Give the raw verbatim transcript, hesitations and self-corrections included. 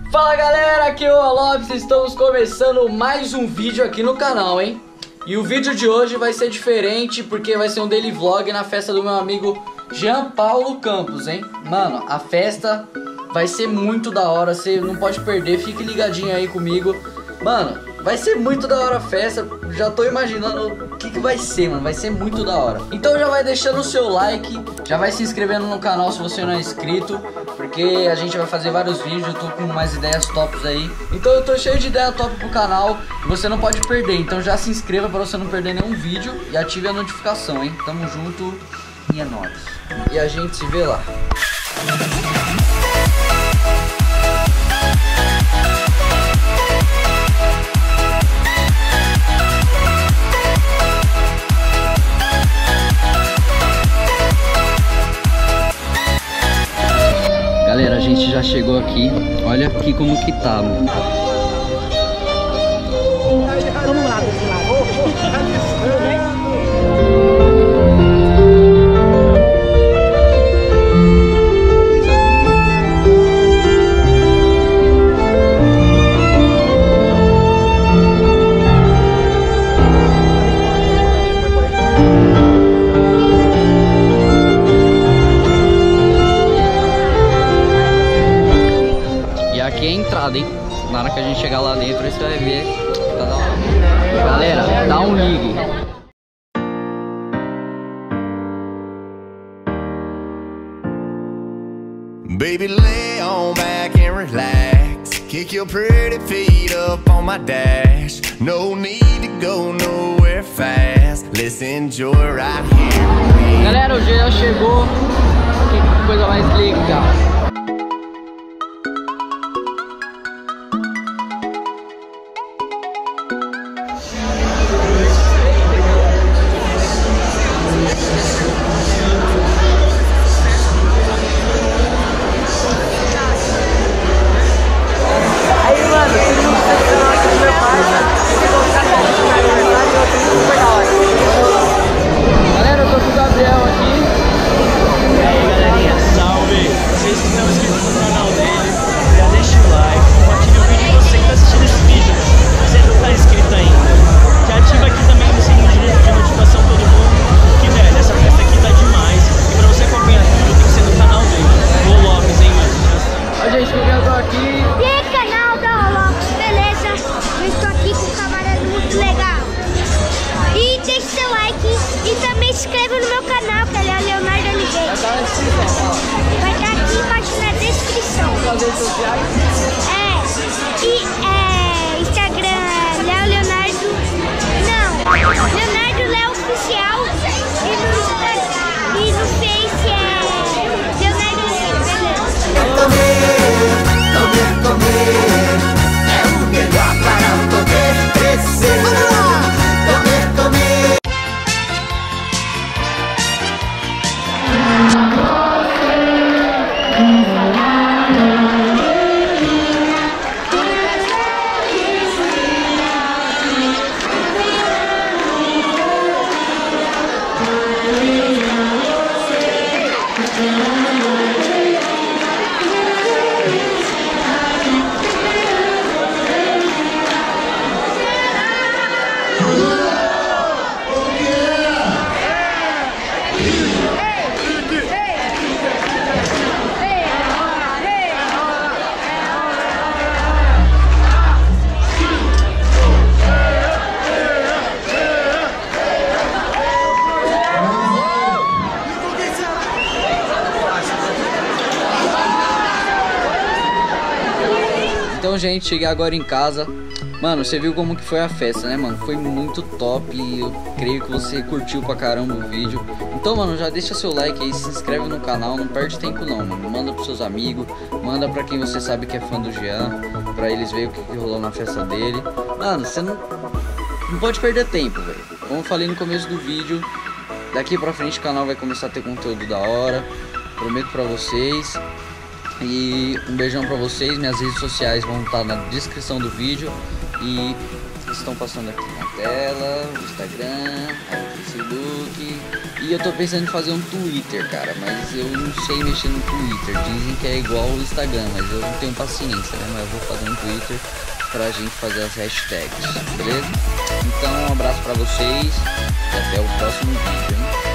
Fala galera, aqui é o Lopes, estamos começando mais um vídeo aqui no canal, hein? E o vídeo de hoje vai ser diferente porque vai ser um daily vlog na festa do meu amigo Jean Paulo Campos, hein? Mano, a festa vai ser muito da hora, você não pode perder, fique ligadinho aí comigo. Mano, vai ser muito da hora a festa, já tô imaginando o que que vai ser, mano, vai ser muito da hora. Então já vai deixando o seu like, já vai se inscrevendo no canal se você não é inscrito, porque a gente vai fazer vários vídeos, eu tô com umas ideias tops aí. Então eu tô cheio de ideia top pro canal, você não pode perder, então já se inscreva pra você não perder nenhum vídeo e ative a notificação, hein? Tamo junto e é nóis. E a gente se vê lá. Galera, a gente já chegou aqui. Olha aqui como que tá, mano. Vamos lá desse lado. Aqui é a entrada, hein? Na hora que a gente chegar lá dentro, você vai ver que tá da hora. Galera, dá um ligue. Baby, lay on back and relax. Kick your pretty feet up on my dash. No need to go nowhere fast. Let's enjoy right here. Galera, o dia chegou. Que coisa mais legal. Galera, eu tô com o Gabriel aqui. E aí, galerinha, salve! Vocês que estão inscritos no canal dele, já deixa o like, compartilha o vídeo. Você que tá assistindo esse vídeo, você não tá inscrito ainda, já ativa aqui também no sininho de notificação todo mundo. Que velho, essa festa aqui tá demais. E pra você acompanhar tudo, tem que ser no canal dele, o Lopes, hein, mano? A gente, eu tô aqui. E aí, canal da Lopes, beleza? Eu estou aqui com um camarada muito legal. E deixe seu like e também se inscreva no meu canal, que ele é o Leonardo Oliveira. Vai estar aqui embaixo na descrição. Nas redes sociais. É, e é, Instagram, Léo Leonardo, não, Leonardo Léo Oficial. E no Instagram, e no Face é Leonardo Oliveira, beleza? Comer, comer, é o melhor para poder crescer. Comer, comer. Então, gente, cheguei agora em casa. Mano, você viu como que foi a festa, né, mano? Foi muito top e eu creio que você curtiu pra caramba o vídeo. Então, mano, já deixa seu like aí, se inscreve no canal, não perde tempo não, mano. Manda pros seus amigos, manda pra quem você sabe que é fã do Jean, pra eles verem o que, que rolou na festa dele. Mano, você não, não pode perder tempo, velho. Como eu falei no começo do vídeo, daqui pra frente o canal vai começar a ter conteúdo da hora. Prometo pra vocês. E um beijão pra vocês, minhas redes sociais vão estar na descrição do vídeo. E Vocês estão passando aqui na tela, o Instagram, o Facebook. E eu tô pensando em fazer um Twitter, cara, mas eu não sei mexer no Twitter. Dizem que é igual o Instagram, mas eu não tenho paciência, né? Mas eu vou fazer um Twitter pra gente fazer as hashtags, beleza? Então um abraço pra vocês e até o próximo vídeo, hein?